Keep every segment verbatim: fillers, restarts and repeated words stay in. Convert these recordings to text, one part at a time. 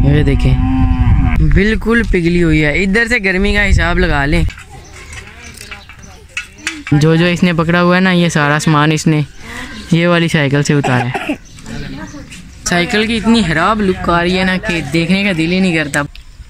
ये देखें बिल्कुल पिघली हुई है। इधर से गर्मी का हिसाब लगा लें। जो जो इसने पकड़ा हुआ है ना, ये सारा सामान इसने ये वाली साइकिल से उतारा है। साइकिल की इतनी खराब लुक आ रही है ना कि देखने का दिल ही नहीं करता।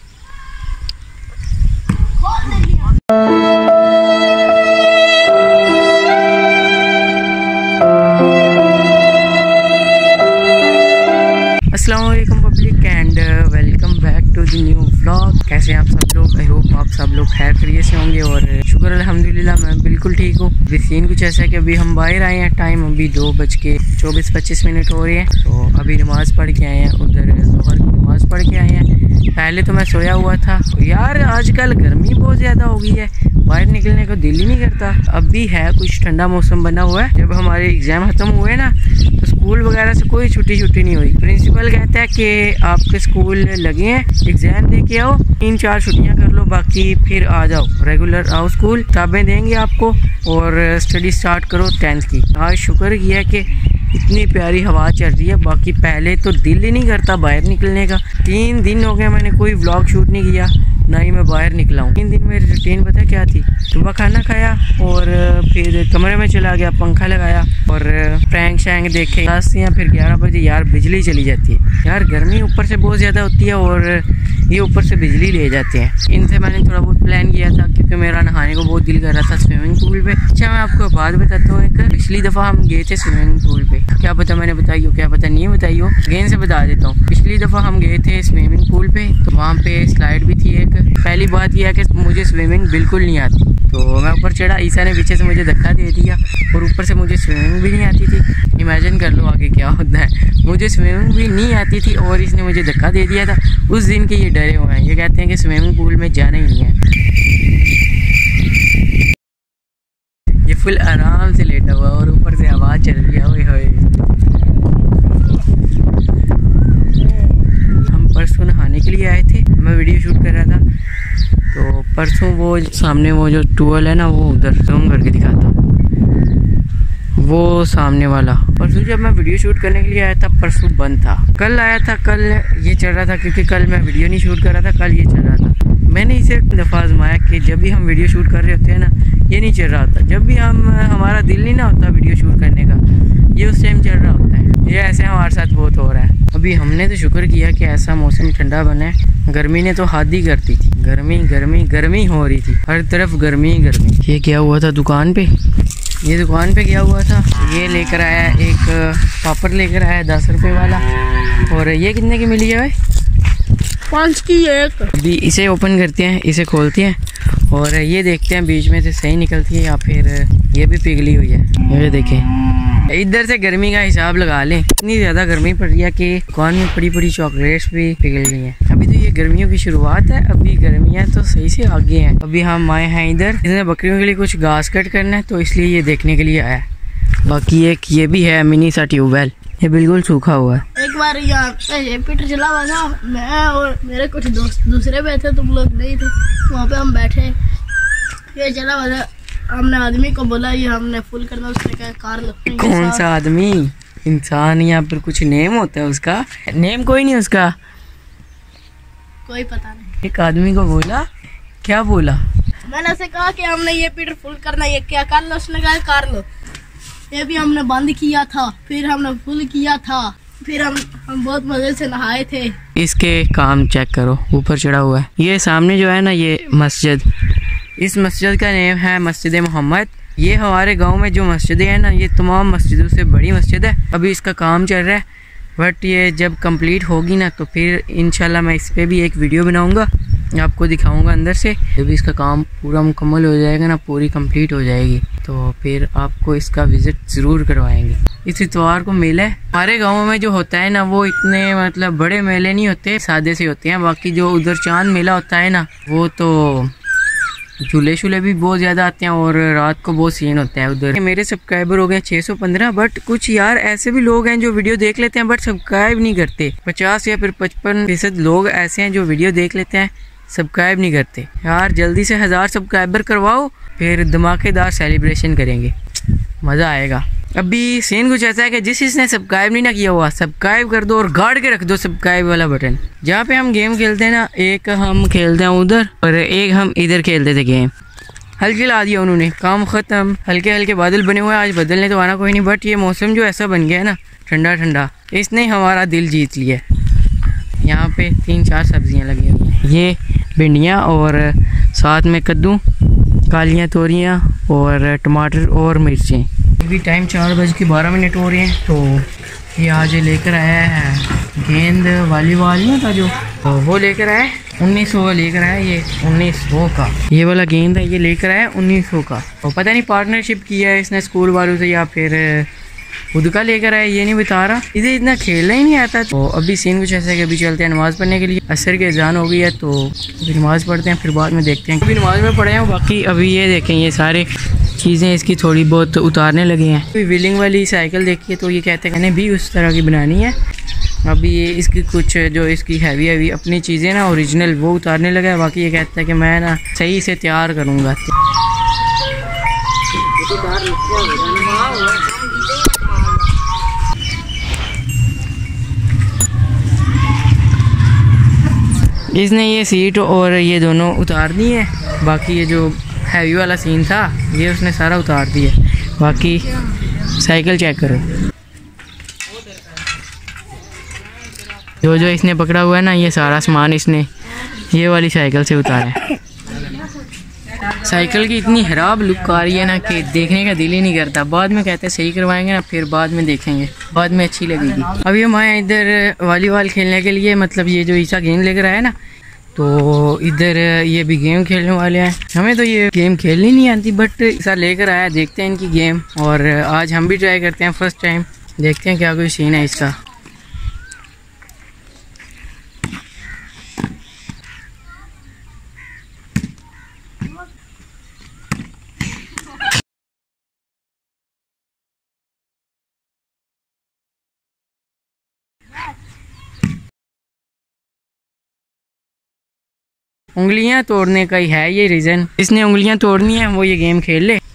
अस्सलाम वालेकुम public and welcome back to the new vlog. कैसे हैं आप सब लोग? आई होप आप सब लोग खैर खैरियत से होंगे और शुक्र अल्हम्दुलिल्लाह मैं बिल्कुल ठीक हूँ। सीन कुछ ऐसा है कि अभी हम बाहर आए हैं। टाइम अभी दो बज के चौबीस पच्चीस मिनट हो रही है। तो अभी नमाज़ पढ़ के आए हैं, उधर जोहर की नमाज़ पढ़ के आए हैं। पहले तो मैं सोया हुआ था यार, आजकल गर्मी बहुत ज़्यादा हो गई है, बाहर निकलने को दिल ही नहीं करता। अभी है कुछ ठंडा मौसम बना हुआ है। जब हमारे एग्ज़ाम ख़त्म हुए ना तो स्कूल वगैरह से कोई छुट्टी छुट्टी नहीं हुई। प्रिंसिपल कहता है कि आपके स्कूल लगे हैं, एग्ज़ाम दे के आओ, तीन चार छुट्टियां कर लो, बाकी फिर आ जाओ, रेगुलर आओ स्कूल, किताबें देंगे आपको और स्टडी स्टार्ट करो टेंथ की। आज शुक्र किया कि इतनी प्यारी हवा चल रही है। बाकी पहले तो दिल ही नहीं करता बाहर निकलने का। तीन दिन हो गए मैंने कोई व्लॉग शूट नहीं किया, ना ही मैं बाहर निकला हूँ। तीन दिन मेरी रूटीन पता क्या थी? सुबह खाना खाया और फिर कमरे में चला गया, पंखा लगाया और प्रैंक शैंक देखे। दस या फिर ग्यारह बजे यार बिजली चली जाती है। यार गर्मी ऊपर से बहुत ज़्यादा होती है और ये ऊपर से बिजली ले जाते हैं। इनसे मैंने थोड़ा बहुत प्लान किया था क्योंकि मेरा नहाने को बहुत दिल कर रहा था स्विमिंग पूल पे। अच्छा मैं आपको बात बताता हूँ, एक पिछली दफ़ा हम गए थे स्विमिंग पूल पे, क्या पता मैंने बताई हो, क्या पता नहीं बताई हो, अगेन से बता देता हूँ। पिछली दफ़ा हम गए थे स्विमिंग पूल पे, तो वहाँ पे स्लाइड भी थी एक। पहली बात यह है कि मुझे स्विमिंग बिल्कुल नहीं आती, तो मैं ऊपर चढ़ा, ईसा ने पीछे से मुझे धक्का दे दिया और ऊपर से मुझे स्विमिंग भी नहीं आती थी। इमेजिन कर लो आगे क्या होता है। मुझे स्विमिंग भी नहीं आती थी और इसने मुझे धक्का दे दिया था। उस दिन के ये डरे हुए हैं, ये कहते हैं कि स्विमिंग पूल में जाना ही नहीं है। ये फुल आराम से लेटा हुआ और ऊपर से हवा चल रही है। ओए होए, हम परसों नहाने के लिए आए थे, मैं वीडियो शूट कर रहा था। तो परसों वो सामने वो जो टूवेल है ना, वो उधर जूम करके दिखाता हूँ, वो सामने वाला। परसों जब मैं वीडियो शूट करने के लिए आया था, परसों बंद था। कल आया था, कल ये चल रहा था क्योंकि कल मैं वीडियो नहीं शूट कर रहा था, कल ये चल रहा था। मैंने इसे एक दफ़ा आजमाया कि जब भी हम वीडियो शूट कर रहे होते हैं ना, ये नहीं चल रहा होता। जब भी हम हमारा दिल नहीं ना होता वीडियो शूट करने का, ये उस टाइम चल रहा होता है। ये ऐसे हमारे साथ बहुत हो रहा है। अभी हमने तो शुक्र किया कि ऐसा मौसम ठंडा बना है। गर्मी ने तो हद ही करती थी, गर्मी गर्मी गर्मी हो रही थी, हर तरफ गर्मी ही गर्मी। ये क्या हुआ था दुकान पे, ये दुकान पे क्या हुआ था, ये लेकर आया एक पापड़ लेकर आया दस रुपए वाला। और ये कितने की मिली है भाई? पाँच की एक। अभी इसे ओपन करते हैं, इसे खोलते हैं और ये देखते हैं बीच में से सही निकलती है या फिर ये भी पिघली हुई है। ये देखें, इधर से गर्मी का हिसाब लगा लें। इतनी ज़्यादा गर्मी पड़ रही है कि दुकान में बड़ी बड़ी चॉकलेट्स भी पिघल गई हैं। अभी तो ये गर्मियों की शुरुआत है, अभी गर्मियाँ तो सही से आगे हैं। अभी हम आए हैं इधर, इसने बकरियों के लिए कुछ घास कट करना है, तो इसलिए ये देखने के लिए आया है। बाकी एक ये भी है मिनी सा ट्यूबवेल, ये बिल्कुल सूखा हुआ है। एक बार यहाँ ये पीटर चला हुआ था, मैं और मेरे कुछ दोस्त दूसरे पे थे, तुम लोग नहीं थे, वहाँ पे हम बैठे, ये चला हुआ था। हमने आदमी को बोला ये हमने फुल करना, उसने कहा कार लो। कौन सा आदमी? इंसान या फिर कुछ नेम होता है उसका? नेम कोई नहीं उसका, कोई पता नहीं। एक आदमी को बोला, क्या बोला? मैंने ऐसे कहा कि हमने ये पीटर फुल करना, ये क्या कर लो, उसने कहा कार लो। ये भी हमने बंद किया था, फिर हमने फुल किया था, फिर हम हम बहुत मजे से नहाए थे। इसके काम चेक करो, ऊपर चढ़ा हुआ है। ये सामने जो है ना ये मस्जिद, इस मस्जिद का नेम है मस्जिद मोहम्मद। ये हमारे गांव में जो मस्जिदें हैं ना, ये तमाम मस्जिदों से बड़ी मस्जिद है। अभी इसका काम चल रहा है, बट ये जब कंप्लीट होगी ना तो फिर इंशाल्लाह मैं इस पर भी एक वीडियो बनाऊंगा, आपको दिखाऊंगा अंदर से। जब इसका काम पूरा मुकम्मल हो जाएगा ना, पूरी कंप्लीट हो जाएगी, तो फिर आपको इसका विज़िट ज़रूर करवाएंगे। इस इतवार को मेला है हमारे गाँव में। जो होता है ना वो इतने मतलब बड़े मेले नहीं होते, सादे से होते हैं। बाकी जो उधर चांद मेला होता है ना, वो तो झूले शूले भी बहुत ज़्यादा आते हैं और रात को बहुत सीन होता है उधर। मेरे सब्सक्राइबर हो गए छः सौ पंद्रह, बट कुछ यार ऐसे भी लोग हैं जो वीडियो देख लेते हैं बट सब्सक्राइब नहीं करते। पचास या फिर पचपन फीसद लोग ऐसे हैं जो वीडियो देख लेते हैं, सब्सक्राइब नहीं करते। यार जल्दी से हज़ार सब्सक्राइबर करवाओ, फिर धमाकेदार सेलिब्रेशन करेंगे, मज़ा आएगा। अभी सीन कुछ ऐसा है कि जिस इसने सब्सक्राइब नहीं ना किया हुआ सब्सक्राइब कर दो और गाड़ के रख दो सब्सक्राइब वाला बटन। जहाँ पे हम गेम खेलते हैं ना, एक हम खेलते हैं उधर और एक हम इधर खेलते थे गेम। हल्की ला दिया उन्होंने, काम ख़त्म। हल्के हल्के बादल बने हुए हैं, आज बदलने तो आना कोई नहीं, बट ये मौसम जो ऐसा बन गया है ना ठंडा ठंडा, इसने हमारा दिल जीत लिया। यहाँ पे तीन चार सब्जियाँ लगी हुई हैं, ये भिंडियाँ और साथ में कद्दू, कालियाँ तोरियाँ और टमाटर और मिर्चें। अभी टाइम चार बज के बारह मिनट हो रहे हैं। तो ये आज लेकर आया है गेंद वॉलीबॉल नहीं था जो, तो वो लेकर आया उन्नीस सौ लेकर आया, ये उन्नीस सौ का ये वाला गेंद है, ये लेकर आया उन्नीस सौ का। और पता नहीं पार्टनरशिप किया है इसने स्कूल वालों से या फिर खुद का लेकर आया, ये नहीं बता रहा। इधर इतना खेलना ही नहीं आता। तो अभी सीन कुछ ऐसा है कि अभी चलते हैं नमाज़ पढ़ने के लिए। असर की अज़ान हो गई है तो अभी नमाज़ पढ़ते हैं, फिर बाद में देखते हैं। अभी नमाज़ में पढ़े हैं। बाकी अभी ये देखें, ये सारे चीज़ें इसकी थोड़ी बहुत उतारने लगे हैं। अभी व्हीलिंग वाली साइकिल देखिए तो ये कहते हैं मैंने भी उस तरह की बनानी है। अभी ये इसकी कुछ जो इसकी हैवी हैवी अपनी चीज़ें ना ओरिजिनल वो उतारने लगा है। बाकी ये कहता है कि मैं ना सही से तैयार करूँगा। इसने ये सीट और ये दोनों उतार दी है। बाकी ये जो हैवी वाला सीन था ये उसने सारा उतार दिया। बाकी साइकिल चेक करो, जो जो इसने पकड़ा हुआ है ना ये सारा सामान इसने ये वाली साइकिल से उतारा है। साइकिल की इतनी खराब लुक आ रही है ना कि देखने का दिल ही नहीं करता। बाद में कहते हैं सही करवाएंगे ना, फिर बाद में देखेंगे, बाद में अच्छी लगेगी। अभी हम आए इधर वॉलीबॉल खेलने के लिए, मतलब ये जो ईसा गेंद लेकर आया ना, तो इधर ये भी गेम खेलने वाले हैं। हमें तो ये गेम खेलनी नहीं आती, बट ईसा लेकर आया, देखते हैं इनकी गेम। और आज हम भी ट्राई करते हैं फर्स्ट टाइम, देखते हैं क्या कोई सीन है इसका। उंगलियां तोड़ने का ही है ये रीज़न, इसने उंगलियां तोड़नी है, वो ये गेम खेल ले।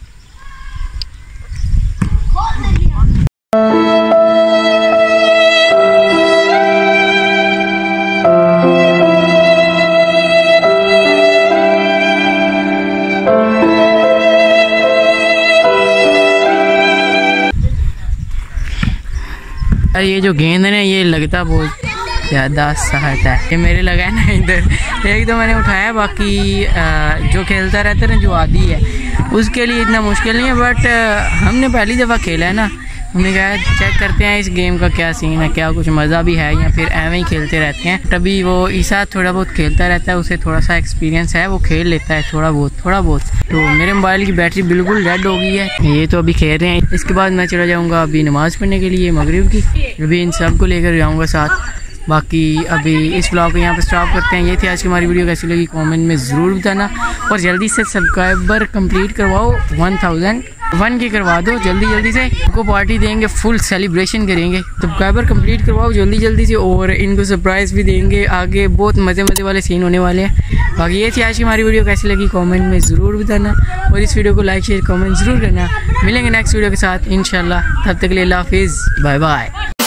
ये जो गेंद है ना ये लगता बहुत ज़्यादा सहट है। ये मेरे लगा है ना इधर, एक तो मैंने उठाया। बाकी जो खेलता रहता है ना जो आदी है उसके लिए इतना मुश्किल नहीं है, बट हमने पहली दफ़ा खेला है ना, हमने कहा चेक करते हैं इस गेम का क्या सीन है, क्या कुछ मज़ा भी है या फिर ऐਵੇਂ ही खेलते रहते हैं। तभी वो ईसा थोड़ा बहुत खेलता रहता है, उसे थोड़ा सा एक्सपीरियंस है, वो खेल लेता है थोड़ा बहुत थोड़ा बहुत। तो मेरे मोबाइल की बैटरी बिल्कुल डेड हो गई है, ये तो अभी खेल रहे हैं। इसके बाद मैं चला जाऊँगा अभी नमाज़ पढ़ने के लिए मगरिब की, अभी इन सब को लेकर जाऊँगा साथ। बाकी अभी इस ब्लॉग को यहाँ पर स्टॉप करते हैं। ये थी आज की हमारी वीडियो, कैसी लगी कमेंट में ज़रूर बताना। और जल्दी से सब्सक्राइबर कंप्लीट करवाओ, वन थाउजेंड वन की करवा दो जल्दी जल्दी से, इनको पार्टी देंगे, फुल सेलिब्रेशन करेंगे। सब्सक्राइबर कंप्लीट करवाओ जल्दी जल्दी से, और इनको सरप्राइज़ भी देंगे। आगे बहुत मज़े मज़े वाले सीन होने वाले हैं। बाकी ये थी आज की हमारी वीडियो, कैसी लगी कमेंट में ज़रूर बताना, और इस वीडियो को लाइक शेयर कमेंट ज़रूर करना। मिलेंगे नेक्स्ट वीडियो के साथ इंशाल्लाह, तब तक के लिए अल्लाह हाफिज़, बाय बाय।